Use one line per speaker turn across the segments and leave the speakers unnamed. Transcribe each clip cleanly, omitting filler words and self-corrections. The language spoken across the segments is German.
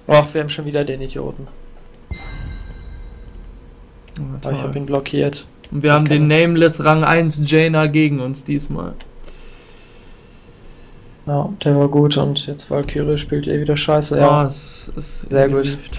Ach, wir haben schon wieder den Idioten.
Ja,
Aber ich
toll.
habe ihn blockiert.
Und wir haben den Nameless Rang 1 Jaina gegen uns diesmal.
Ja, der war gut und jetzt Valkyrie spielt eh wieder scheiße.
Ja,
Ja,
es ist
sehr gut.
geliebt.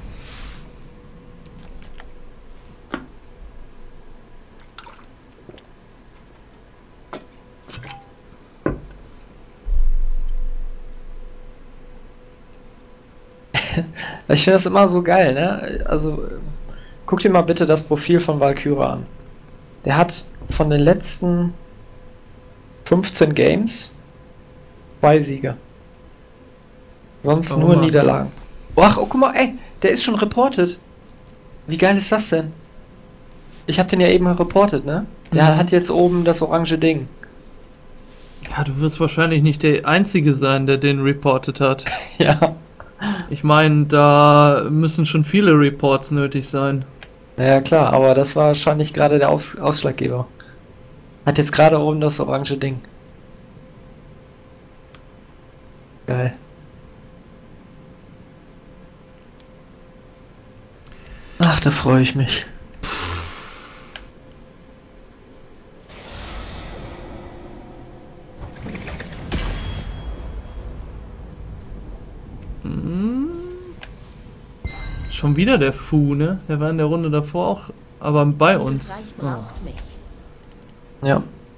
Ich finde das immer so geil, ne? Also, guck dir mal bitte das Profil von Valkyrie an. Der hat von den letzten 15 Games 2 Siege. Sonst
Oh
nur
Mann.
Niederlagen. Ach, oh, guck mal, ey, der ist schon reported. Wie geil ist das denn? Ich hab den ja eben reportet, ne? Der
Mhm.
hat jetzt oben das orange Ding.
Ja, du wirst wahrscheinlich nicht der Einzige sein, der den reportet hat.
Ja.
Ich meine, da müssen schon viele Reports nötig sein.
Ja, klar, aber das war wahrscheinlich gerade der Ausschlaggeber. Hat jetzt gerade oben das orange Ding. Geil. Ach, da freue ich mich.
Schon wieder der Fu, ne? Der war in der Runde davor auch, aber bei
Dieses
uns.
Reich
Oh.
braucht mich.
Ja.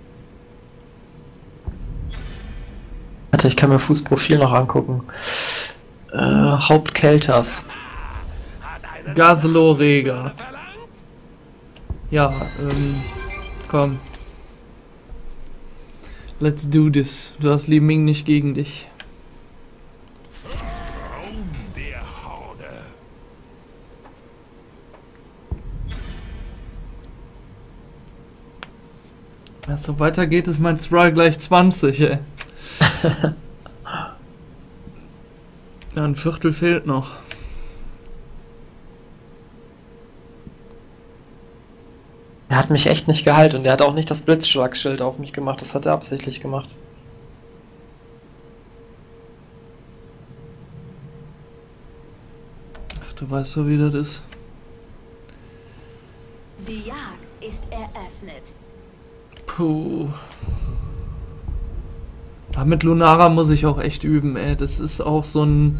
Warte, ich kann mir Fußprofil noch angucken. Hauptkelters.
Gaslo Rega. Ja, komm. Let's do this. Du hast Li Ming nicht gegen dich. Wenn es so weitergeht, ist mein Thrall gleich 20, ey. Ja, ein Viertel fehlt noch.
Er hat mich echt nicht gehalten und er hat auch nicht das Blitzschlagschild auf mich gemacht. Das hat er absichtlich gemacht.
Ach, du weißt so, wie das ist.
Die Jagd ist eröffnet.
Puh. Aber mit Lunara muss ich auch echt üben, ey. Das ist auch so ein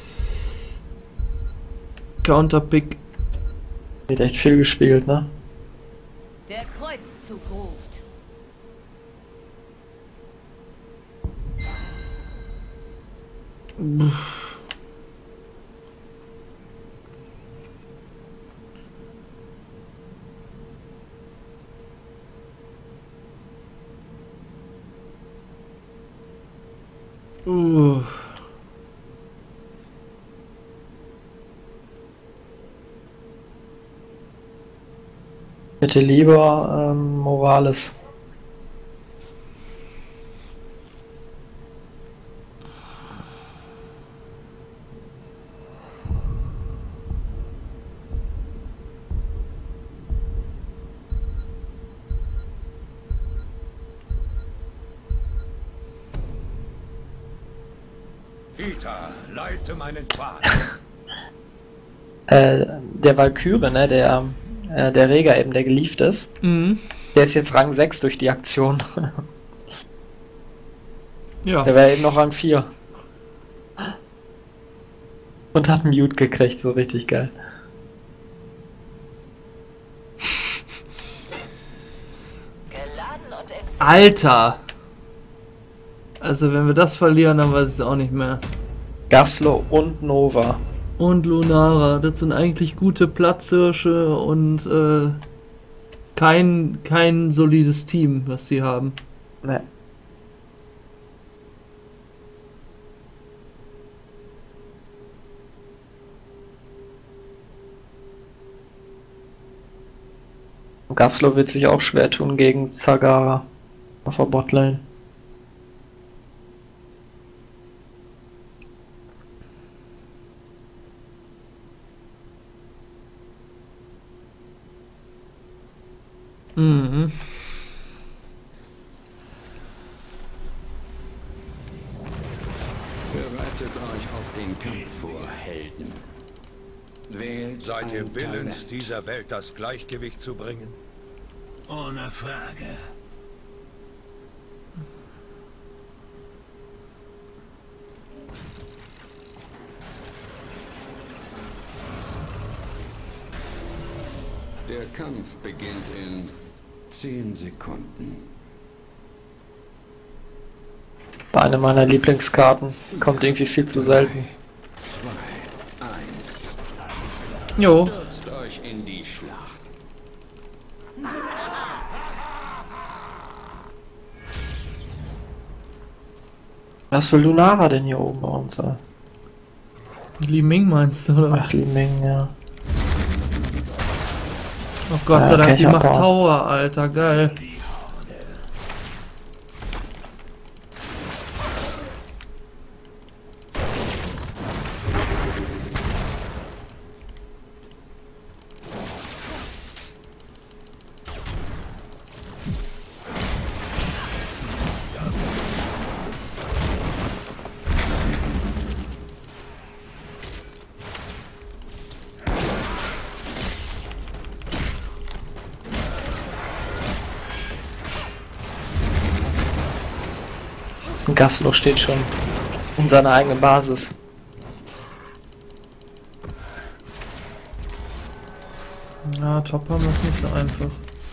Counterpick.
Wird echt viel gespielt, ne?
Der Kreuzzug ruft.
Uh.
Bitte lieber Morales.
Peter, leite meinen Pfad.
Der Valkyrie, ne, der Rega eben, der gelieft ist,
Mhm.
der ist jetzt Rang 6 durch die Aktion.
Ja.
Der wäre eben noch Rang 4. Und hat Mute gekriegt, so richtig geil.
Geladen und entzündet.
Alter! Also wenn wir das verlieren, dann weiß ich es auch nicht mehr.
Gaslo und Nova.
Und Lunara, das sind eigentlich gute Platzhirsche und kein solides Team, was sie haben.
Ne. Gaslo wird sich auch schwer tun gegen Zagara auf der Botlane.
Mhm.
Bereitet euch auf
den Kampf vor, Helden. Wählt
Seid ihr
ein
willens,
Talent.
dieser Welt das Gleichgewicht zu bringen?
Ohne Frage. Der Kampf beginnt in 10 Sekunden.
Eine meiner Lieblingskarten. Kommt irgendwie viel zu selten.
2, 1.
Jo.
Stürzt euch in die Schlacht.
Was will Lunara denn hier oben bei uns?
Li Ming meinst du, oder?
Ach, Li Ming, ja.
Oh Gott
Ja,
sei Dank,
okay,
die
ich hab
macht
auch.
Tower, Alter, geil.
Gaslo steht schon in seiner eigenen Basis.
Ja, Top haben wir es nicht so einfach.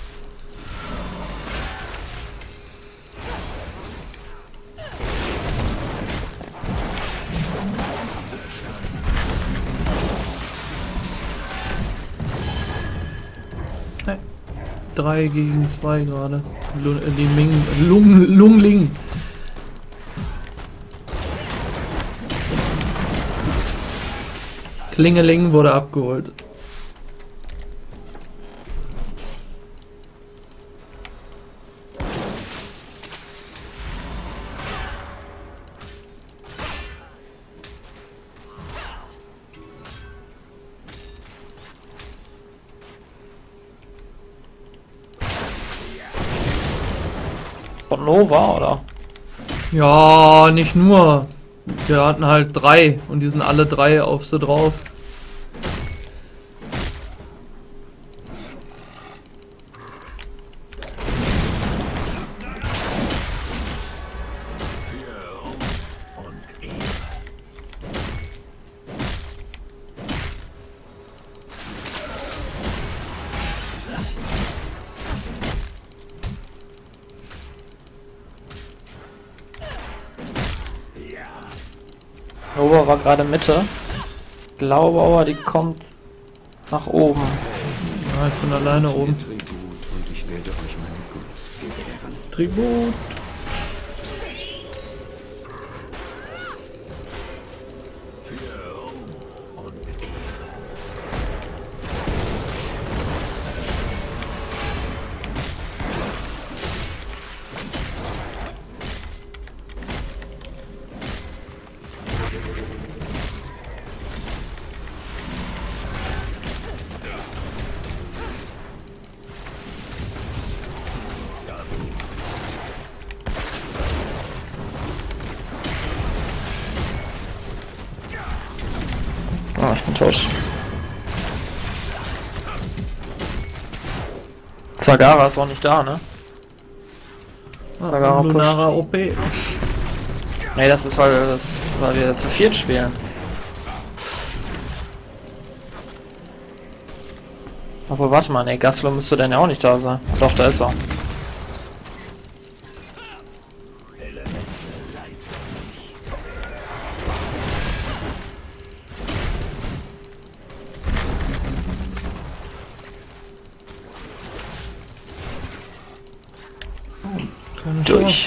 Nee. 3 gegen 2 gerade. Li Ming, Lung Ling. Klingeling wurde abgeholt.
Von Nova, oder?
Ja, nicht nur. Wir hatten halt 3 und die sind alle 3 auf sie drauf.
Nova war gerade Mitte. Glaube aber, die kommt nach oben.
Ja, ich bin alleine oben.
Tribut und ich werde euch meine Gunst gewähren.
Tribut.
Ah, ich bin tot. Zagara ist auch nicht da, ne?
Ah, Lunara OP.
Nee, das ist, weil wir zu viert spielen. Aber warte mal, ne, Gaslo müsste dann ja auch nicht da sein. Doch, da ist er.
Keine Chance.
Durch.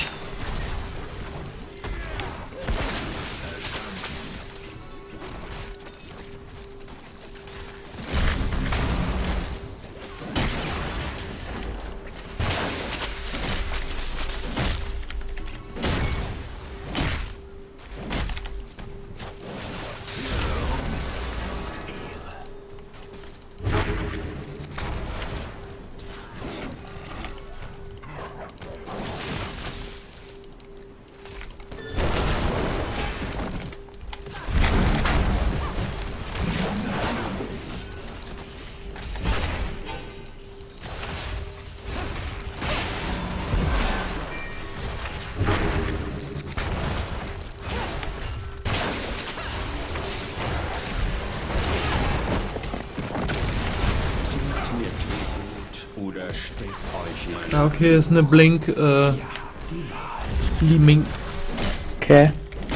Ja, okay, ist eine Blink, Li Ming.
Okay.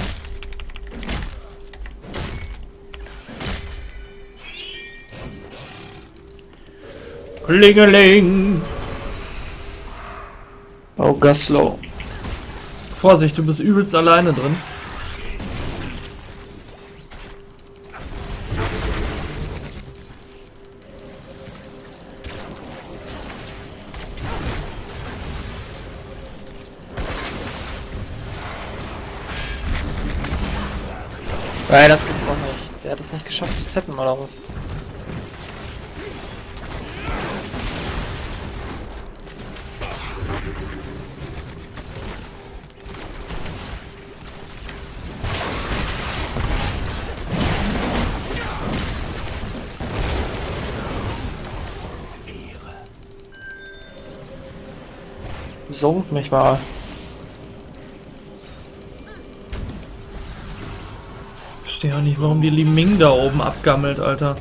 Klingeling!
Oh, Gaslow.
Vorsicht, du bist übelst alleine drin.
Ey, das gibt's doch nicht. Der hat es nicht geschafft zu fetten, oder was? Songt mich mal.
Verstehe auch nicht, warum die Li Ming da oben abgammelt, Alter.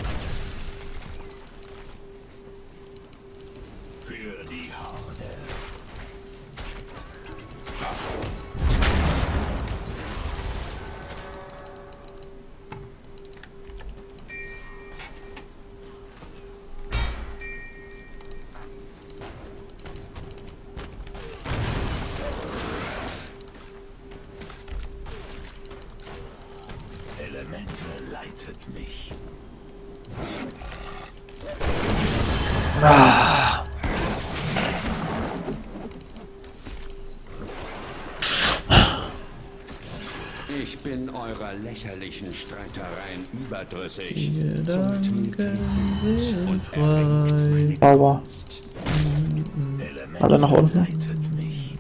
Elemente leitet mich.
Ah.
Ich bin eurer lächerlichen Streitereien überdrüssig.
Gedanken sind frei.
Sauber. Alle nach unten.
Leitet mich.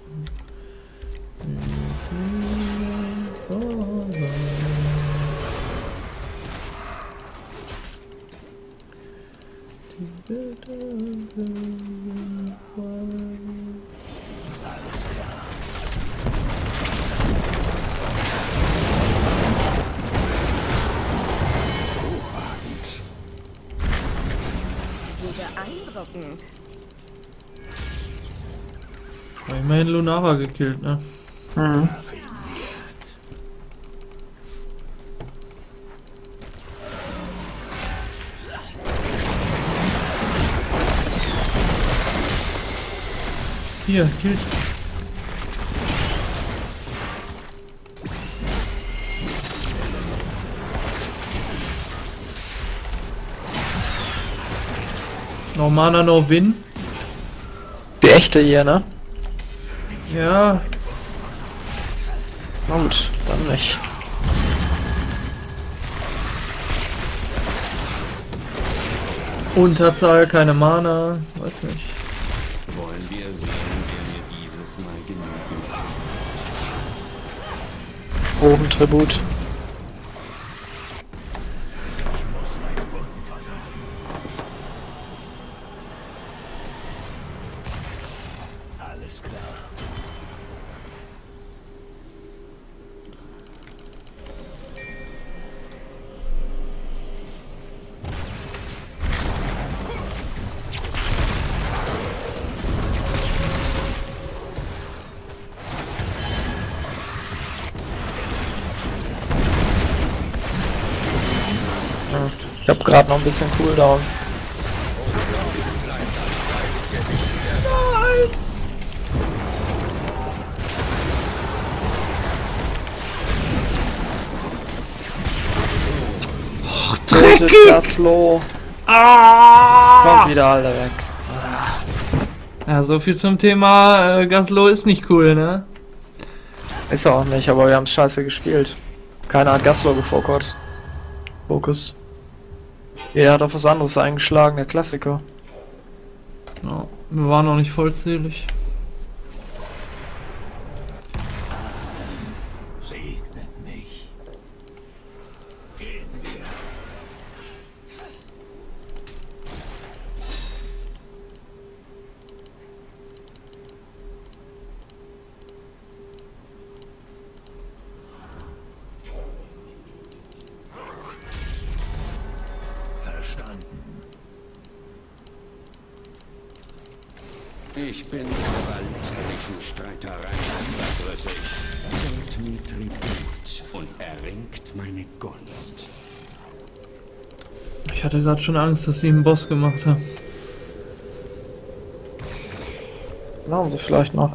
Beeindruckend.
Immerhin Lunara gekillt, ne?
Mhm.
Hier, Kills. No Mana, no Win.
Die echte hier, ne?
Ja,
Na gut, dann nicht.
Unterzahl, keine Mana. Weiß nicht.
Wollen wir sehen, wer mir dieses Mal genügen kann.
Oben Tribut.
Alles klar.
Ich hab gerade noch ein bisschen Cooldown.
Dreckig!
Gaslow.
Ah!
Kommt wieder alle weg.
Ja, so viel zum Thema Gaslow ist nicht cool, ne?
Ist er auch nicht, aber wir haben es scheiße gespielt. Keiner hat Gaslow gefokert. Fokus. Jeder hat auf was anderes eingeschlagen, der Klassiker.
Ja, wir waren noch nicht vollzählig.
Segnet mich. Gehen wir. Verstanden. Ich bin eurer lächerlichen Streiterei überdrüssig. Bringt mir Tribut und erringt meine Gunst.
Ich hatte gerade schon Angst, dass sie einen Boss gemacht haben.
Machen sie vielleicht noch.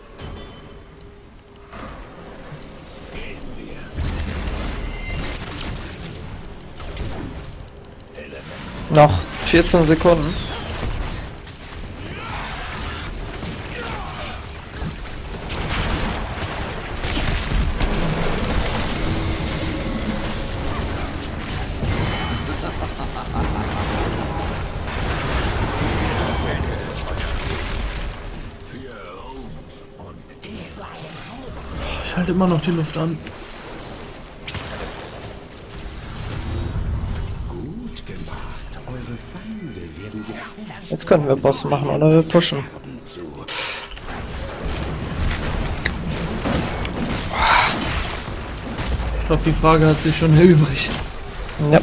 Noch 14 Sekunden.
Ich halte immer noch die Luft an.
Gut gemacht. Eure Feinde werden geschwächt.
Jetzt können wir Boss machen oder wir pushen.
Ich glaube, die Frage hat sich schon erübrigt.
Ja.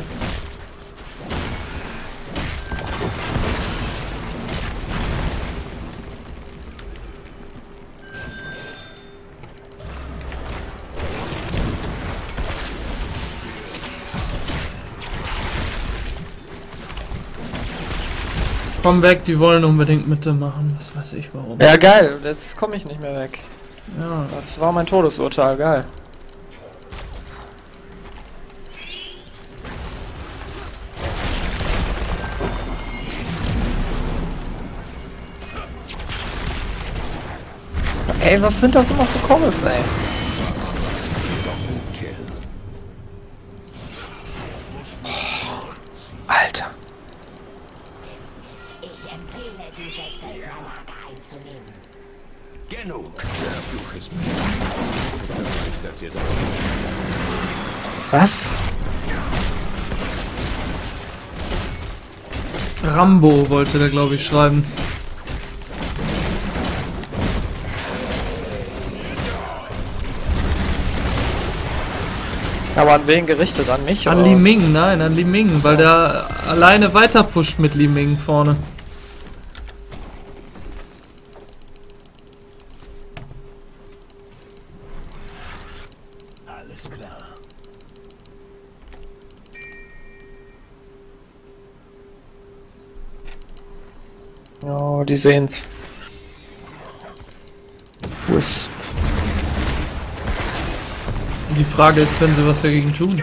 Komm weg, die wollen unbedingt Mitte machen. Was weiß ich warum.
Ja, geil. Jetzt komme ich nicht mehr weg.
Ja.
Das war mein Todesurteil. Geil. Ey, was sind das immer für Comments, ey? Alter.
Ich empfehle, diese Söldnerlager einzunehmen.
Genug. Der Fluch ist mir. Nicht, dass ihr das
Was?
Rambo wollte der, glaube ich, schreiben.
Aber an wen gerichtet? An mich
An
oder
Li
was?
Ming, nein, an Li Ming, weil der alleine weiter pusht mit Li Ming vorne.
alles klar.
Oh, die sehen's. Wisp.
Die Frage ist, können sie was dagegen tun?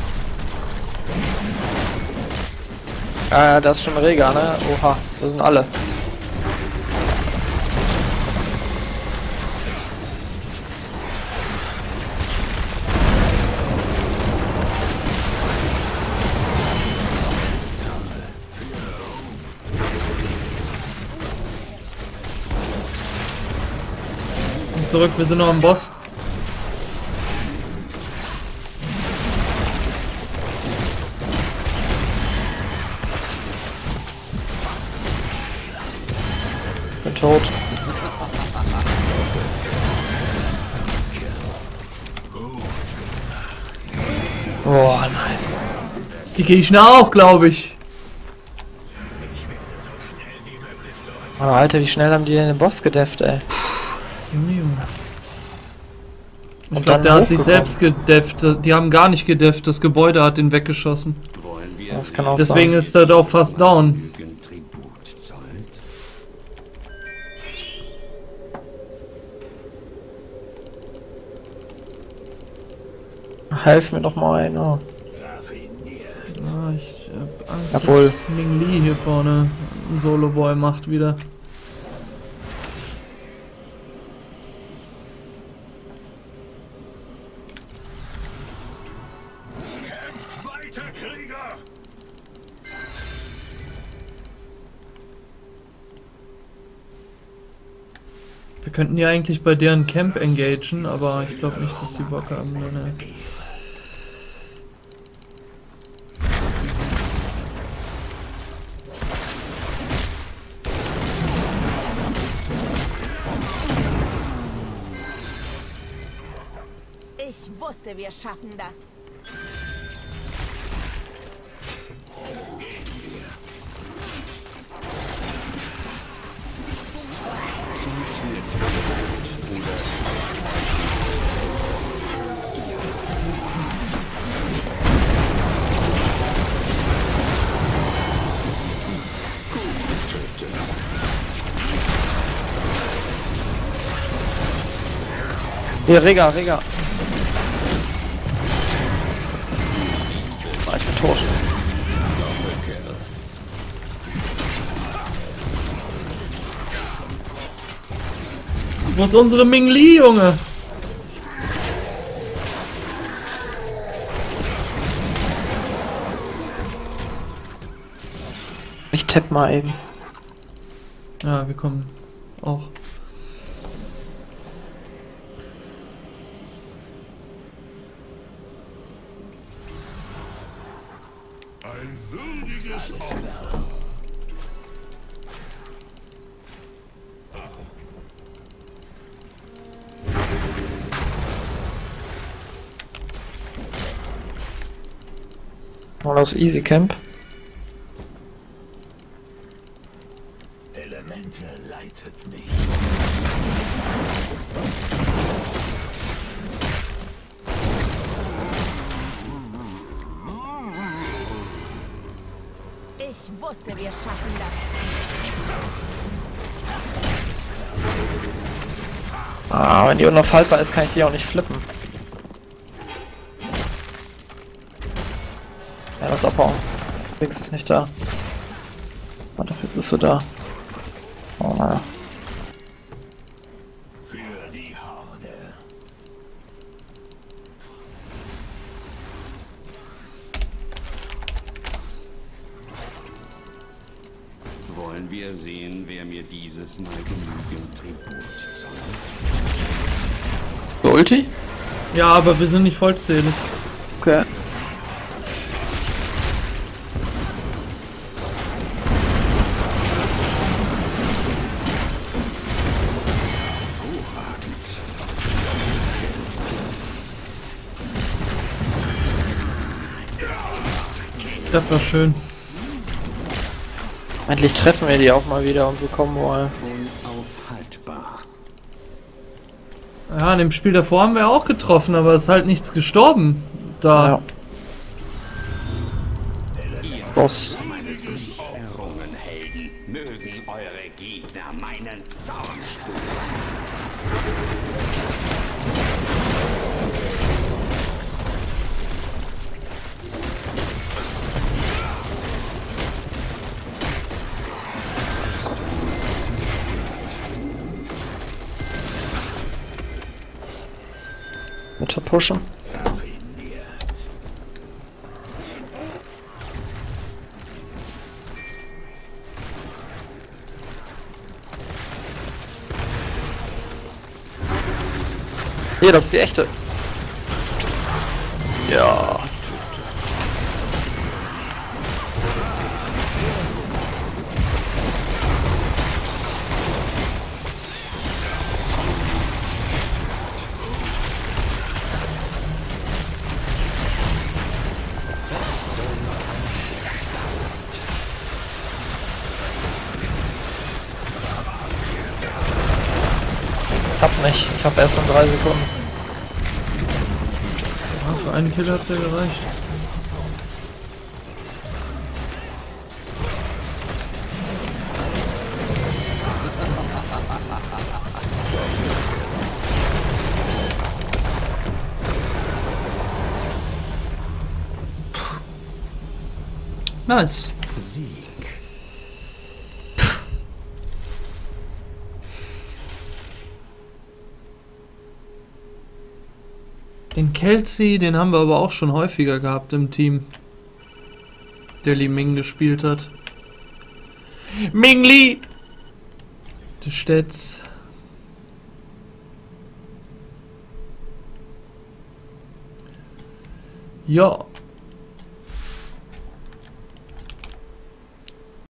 Das ist schon Rega, ne? Oha, das sind alle.
Und zurück, wir sind noch am Boss.
Bin tot. Boah, nice.
Die Gegner auch, glaube ich.
Oh, Alter, wie schnell haben die denn den Boss gedefft, ey?
Junge, Junge. Ich
Und
glaube,
dann
der hat sich
hochgekommen.
selbst gedefft. Die haben gar nicht gedefft. Das Gebäude hat ihn weggeschossen.
Wollen wir
Das kann auch
Deswegen
sein.
ist er doch fast down.
genügend Tribut zollen?
Helf mir doch mal ein, oh.
Ah, ich hab Angst,
Obwohl-
dass Ming Li hier vorne einen Solo-Boy macht wieder.
Weiter, Krieger!
Wir könnten ja eigentlich bei deren Camp engagen, aber ich glaube nicht, dass die Bock haben. Ne.
Ich wusste, wir schaffen das.
Hier, Rega. Ah, ich bin tot.
Wo ist unsere Ming Li, Junge?
Ich tapp mal eben.
Ja, wir kommen auch.
Ein würdiges Opfer.
Mal aus Easy Camp.
Elemente leitet mich.
Ich wusste, wir schaffen das.
Ah, wenn die unaufhaltbar ist, kann ich die auch nicht flippen. Ja, das abhauen. Links ist nicht da. Warte, jetzt ist sie da. Oh, naja.
Für die Horde.
Wollen wir sehen, wer mir dieses Mal genügend Tribut zollt?
So, Ulti?
Ja, aber wir sind nicht vollzählig.
Okay.
Das war schön.
Endlich treffen wir die auch mal wieder, unsere Combo.
Unaufhaltbar.
Ja, in dem Spiel davor haben wir auch getroffen, aber es ist halt nichts gestorben. Da.
Ja. Boss.
Errungen, Helden, mögen eure Gegner meinen Zorn spüren.
Bitte pushen. Hier, das ist die echte. Ja. Ich hab nicht. Ich hab erst in 3 Sekunden.
Ja, für einen Kill hat es ja gereicht. Nice.
Sieg.
Den Kelsey, den haben wir aber auch schon häufiger gehabt im Team. Der Li Ming gespielt hat. Ming Li! Du stellst. Ja.